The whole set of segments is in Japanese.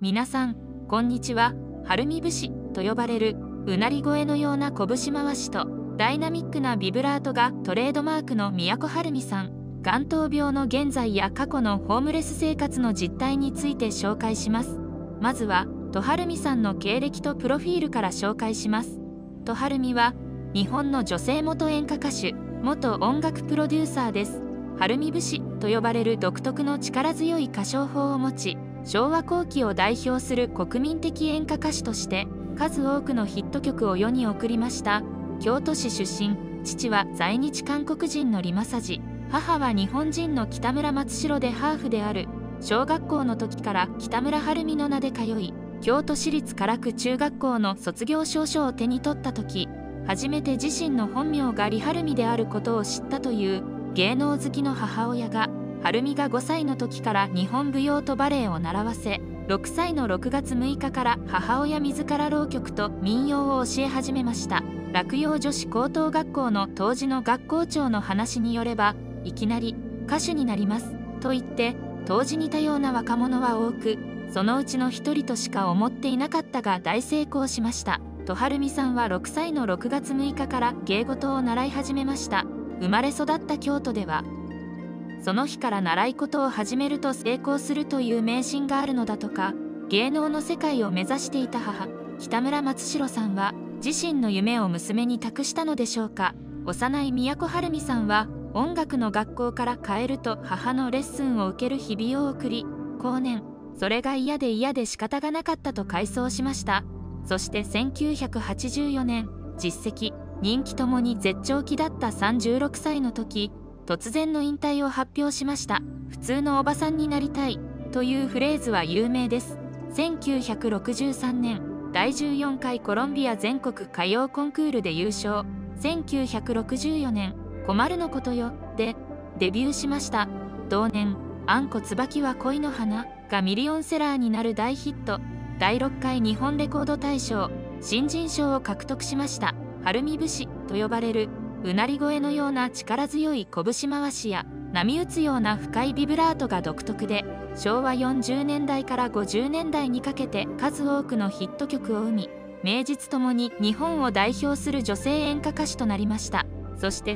皆さん、こんにちは。晴海節と呼ばれるうなり声のような拳回しとダイナミックなビブラートがトレードマークの都はるみさん。眼頭病の現在や過去のホームレス生活の実態について紹介します。まずは、とはるみさんの経歴とプロフィールから紹介します。とはるみは、日本の女性元演歌歌手、元音楽プロデューサーです。晴海節と呼ばれる独特の力強い歌唱法を持ち、昭和後期を代表する国民的演歌歌手として数多くのヒット曲を世に送りました。京都市出身、父は在日韓国人のリマサジ、母は日本人の北村松代でハーフである。小学校の時から北村晴海の名で通い、京都市立唐区中学校の卒業証書を手に取った時、初めて自身の本名が李晴海であることを知ったという芸能好きの母親が、晴海が5歳の時から日本舞踊とバレエを習わせ、6歳の6月6日から母親自ら浪曲と民謡を教え始めました。洛陽女子高等学校の当時の学校長の話によれば、いきなり歌手になりますと言って当時似たような若者は多く、そのうちの一人としか思っていなかったが大成功しました。とはるみさんは6歳の6月6日から芸事を習い始めました。生まれ育った京都では、その日から習い事を始めると成功するという迷信があるのだとか。芸能の世界を目指していた母、北村松代さんは自身の夢を娘に託したのでしょうか。幼い都はるみさんは音楽の学校から帰ると母のレッスンを受ける日々を送り、後年それが嫌で仕方がなかったと回想しました。そして1984年、実績人気ともに絶頂期だった36歳の時、突然の引退を発表しました。普通のおばさんになりたいというフレーズは有名です。1963年、第14回コロンビア全国歌謡コンクールで優勝。1964年、困るのことよでデビューしました。同年、あんこ椿は恋の花がミリオンセラーになる大ヒット。第6回日本レコード大賞新人賞を獲得しました。晴海節と呼ばれるうなり声のような力強い拳回しや波打つような深いビブラートが独特で、昭和40年代から50年代にかけて数多くのヒット曲を生み、名実ともに日本を代表する女性演歌歌手となりました。そして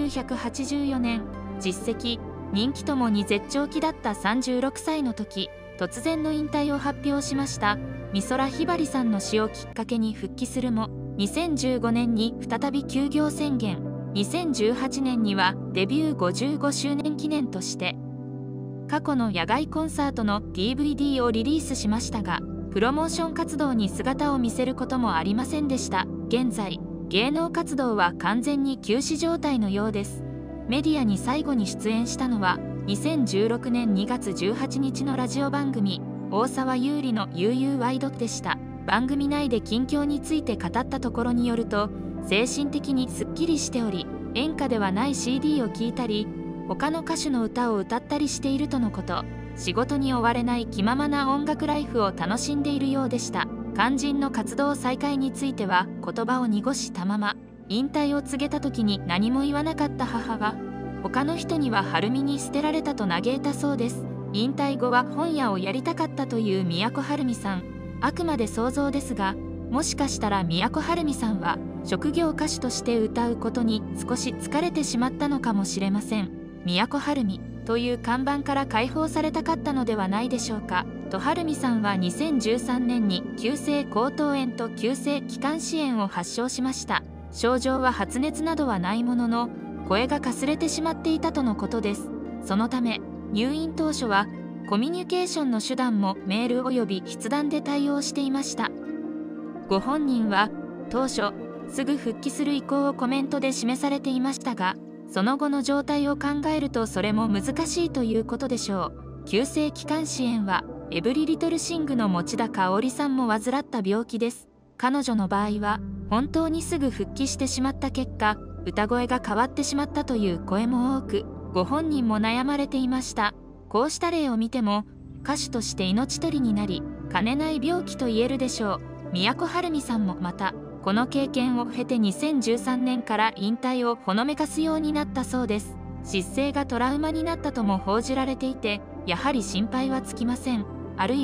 1984年、実績人気ともに絶頂期だった36歳の時、突然の引退を発表しました。美空ひばりさんの死をきっかけに復帰するも、2015年に再び休業宣言。2018年にはデビュー55周年記念として過去の野外コンサートの DVD をリリースしましたが、プロモーション活動に姿を見せることもありませんでした。現在芸能活動は完全に休止状態のようです。メディアに最後に出演したのは2016年2月18日のラジオ番組大沢優里の悠々ワイドでした。番組内で近況について語ったところによると、精神的にすっきりしており、演歌ではない CD を聴いたり他の歌手の歌を歌ったりしているとのこと。仕事に追われない気ままな音楽ライフを楽しんでいるようでした。肝心の活動再開については言葉を濁したまま、引退を告げた時に何も言わなかった母は、他の人には晴海に捨てられたと嘆いたそうです。引退後は本屋をやりたかったという都はるみさん。あくまで想像ですが、もしかしたら都はるみさんは職業歌手として歌うことに少し疲れてしまったのかもしれません。都はるみという看板から解放されたかったのではないでしょうか。とはるみさんは2013年に急性喉頭炎と急性気管支炎を発症しました。症状は発熱などはないものの、声がかすれてしまっていたとのことです。そのため入院当初はコミュニケーションの手段もメールおよび筆談で対応していました。ご本人は当初すぐ復帰する意向をコメントで示されていましたが、その後の状態を考えるとそれも難しいということでしょう。急性気管支炎はエブリリトルシングの持田香織さんも患った病気です。彼女の場合は本当にすぐ復帰してしまった結果、歌声が変わってしまったという声も多く、ご本人も悩まれていました。こうした例を見ても、歌手として命取りになりかねない病気と言えるでしょう。都はるみさんもまたこの経験を経て2013年から引退をほのめかすようになったそうです。失声がトラウマになったとも報じられていて、やはり心配はつきません。あるいは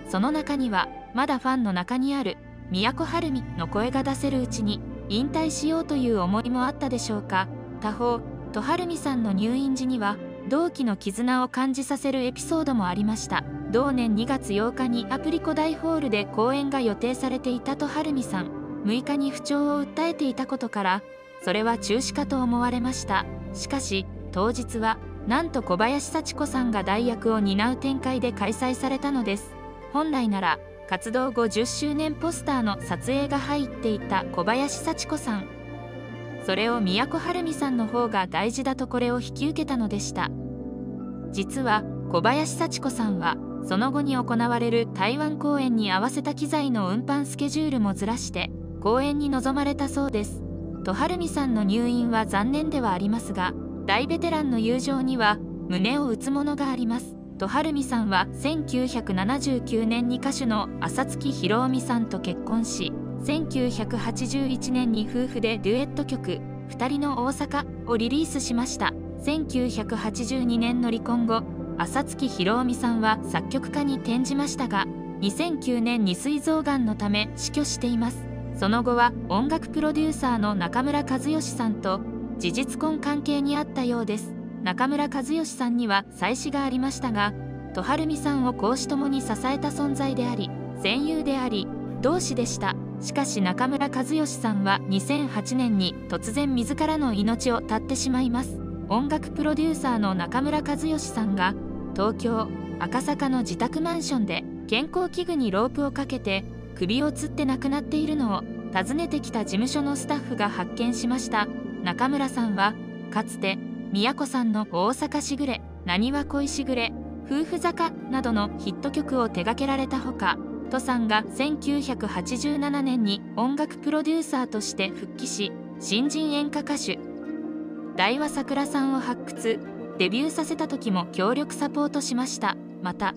その中にはまだファンの中にある都はるみの声が出せるうちに引退しようという思いもあったでしょうか。他方、とはるみさんの入院時には同期の絆を感じさせるエピソードもありました。同年2月8日にアプリコ大ホールで公演が予定されていたとはるみさん、6日に不調を訴えていたことからそれは中止かと思われました。しかし当日はなんと小林幸子さんが代役を担う展開で開催されたのです。本来なら活動後10周年ポスターの撮影が入っていた小林幸子さん、それを都はるみさんの方が大事だとこれを引き受けたのでした。実は小林幸子さんはその後に行われる台湾公演に合わせた機材の運搬スケジュールもずらして公演に臨まれたそうです。とはるみさんの入院は残念ではありますが、大ベテランの友情には胸を打つものがあります。とはるみさんは1979年に歌手の朝月ひろみさんと結婚し、1981年に夫婦でデュエット曲「二人の大阪」をリリースしました。1982年の離婚後、朝月ひろみさんは作曲家に転じましたが、2009年に膵臓がんのため死去しています。その後は音楽プロデューサーの中村和義さんと事実婚関係にあったようです。中村和義さんには妻子がありましたが、とはるみさんを公私ともに支えた存在であり、戦友であり、同志でした。しかし中村和義さんは2008年に突然自らの命を絶ってしまいます。音楽プロデューサーの中村和義さんが東京・赤坂の自宅マンションで健康器具にロープをかけて首をつって亡くなっているのを訪ねてきた事務所のスタッフが発見しました。中村さんはかつて都さんの「大阪しぐれ」「なにわ恋しぐれ」「夫婦坂」などのヒット曲を手掛けられたほか、とさんが1987年に音楽プロデューサーとして復帰し、新人演歌歌手大和さくらさんを発掘・デビューさせた時も協力サポートしました。また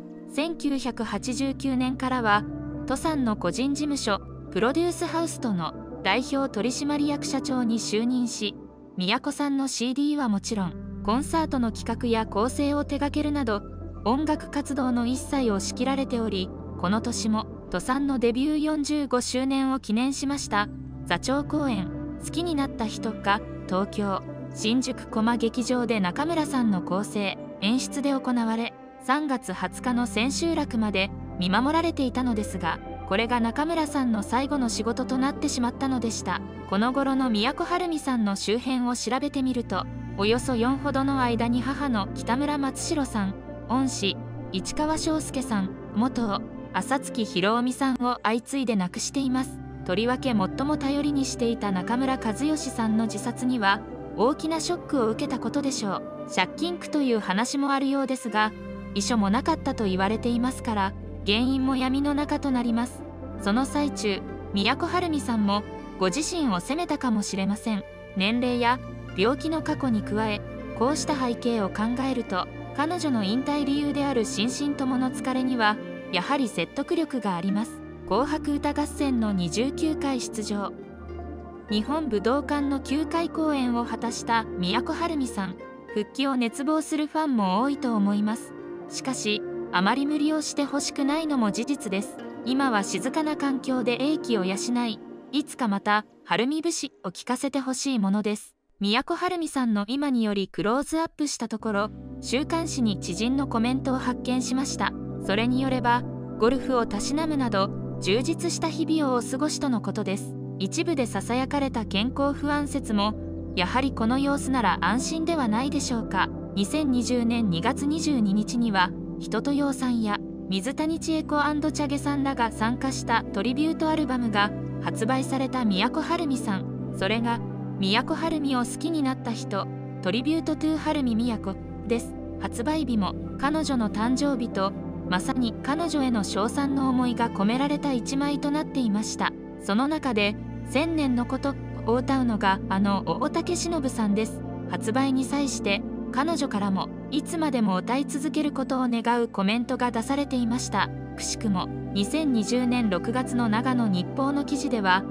1989年からはとさんの個人事務所プロデュースハウスとの代表取締役社長に就任し、都さんの CD はもちろんコンサートの企画や構成を手掛けるなど音楽活動の一切を仕切られており、この年もとさんのデビュー45周年を記念しました座長公演「好きになった人」が東京・新宿コマ劇場で中村さんの構成・演出で行われ、3月20日の千秋楽まで見守られていたのですが、これが中村さんの最後の仕事となってしまったのでした。この頃の都はるみさんの周辺を調べてみると、およそ4ほどの間に母の北村松代さん、恩師市川翔介さん、元を朝月ひろみさんを相次いで亡くしています。とりわけ最も頼りにしていた中村和義さんの自殺には大きなショックを受けたことでしょう。借金苦という話もあるようですが、遺書もなかったと言われていますから、原因も闇の中となります。その最中、都はるみさんもご自身を責めたかもしれません。年齢や病気の過去に加え、こうした背景を考えると、彼女の引退理由である心身ともの疲れにはやはり説得力があります。紅白歌合戦の29回出場、日本武道館の9回公演を果たした都はるみさん。復帰を熱望するファンも多いと思います。しかしあまり無理をしてほしくないのも事実です。今は静かな環境で英気を養い、いつかまたはるみ節を聞かせてほしいものです。都はるみさんの今によりクローズアップしたところ、週刊誌に知人のコメントを発見しました。それによればゴルフをたしなむなど充実した日々をお過ごしとのことです。一部でささやかれた健康不安説も、やはりこの様子なら安心ではないでしょうか。2020年2月22日には人とようさんや水谷千恵子&チャゲさんらが参加したトリビュートアルバムが発売された都はるみさん。それが都はるみを好きになった人、トリビュートトゥーはるみ都です。発売日も彼女の誕生日と、まさに彼女への称賛の思いが込められた一枚となっていました。その中で1000年のことを歌うのが大竹しのぶさんです。発売に際して彼女からもいつまでも歌い続けることを願うコメントが出されていました。くしくも2020年6月の長野日報の記事では、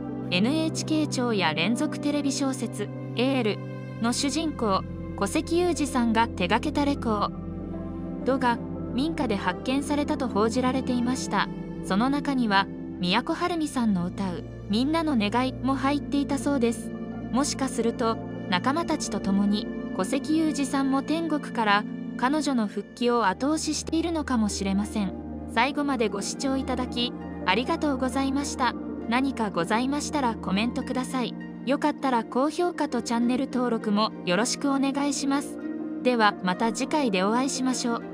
NHK 庁や連続テレビ小説「エール」の主人公小関裕二さんが手掛けたレコードが民家で発見されたと報じられていました。 その中には都はるみさんの歌う「みんなの願い」も入っていたそうです。もしかすると仲間たちと共に古関裕二さんも天国から彼女の復帰を後押ししているのかもしれません。最後までご視聴いただきありがとうございました。何かございましたらコメントください。よかったら高評価とチャンネル登録もよろしくお願いします。ではまた次回でお会いしましょう。